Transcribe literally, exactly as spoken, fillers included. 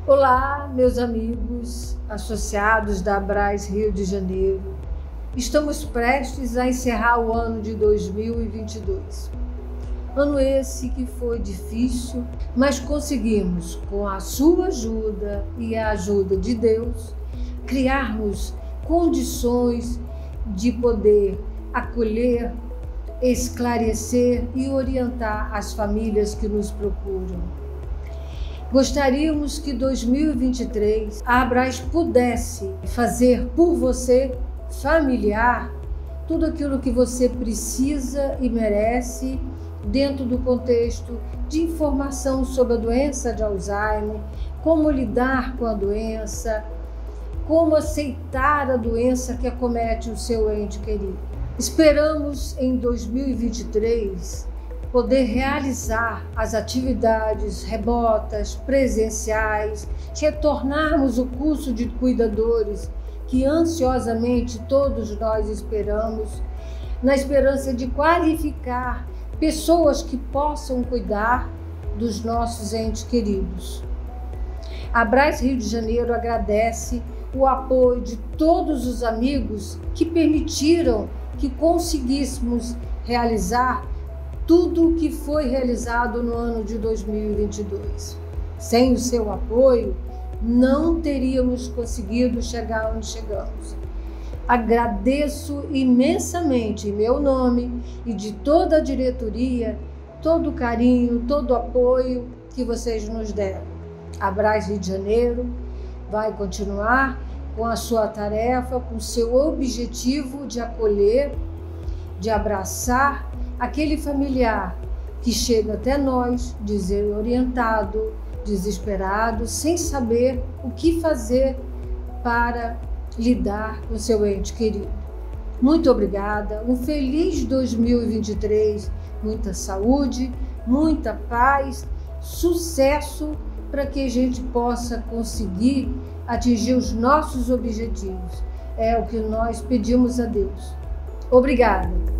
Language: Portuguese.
Olá, meus amigos associados da Abras Rio de Janeiro. Estamos prestes a encerrar o ano de dois mil e vinte e dois. Ano esse que foi difícil, mas conseguimos, com a sua ajuda e a ajuda de Deus, criarmos condições de poder acolher, esclarecer e orientar as famílias que nos procuram. Gostaríamos que dois mil e vinte e três a Abras pudesse fazer por você, familiar, tudo aquilo que você precisa e merece dentro do contexto de informação sobre a doença de Alzheimer, como lidar com a doença, como aceitar a doença que acomete o seu ente querido. Esperamos em dois mil e vinte e três poder realizar as atividades remotas, presenciais, retornarmos o curso de cuidadores que ansiosamente todos nós esperamos, na esperança de qualificar pessoas que possam cuidar dos nossos entes queridos. A Abras Rio de Janeiro agradece o apoio de todos os amigos que permitiram que conseguíssemos realizar tudo o que foi realizado no ano de dois mil e vinte e dois. Sem o seu apoio, não teríamos conseguido chegar onde chegamos. Agradeço imensamente em meu nome e de toda a diretoria, todo o carinho, todo o apoio que vocês nos deram. A Abras Rio de Janeiro vai continuar com a sua tarefa, com o seu objetivo de acolher, de abraçar aquele familiar que chega até nós desorientado, desesperado, sem saber o que fazer para lidar com seu ente querido. Muito obrigada, um feliz dois mil e vinte e três, muita saúde, muita paz, sucesso para que a gente possa conseguir atingir os nossos objetivos. É o que nós pedimos a Deus. Obrigada.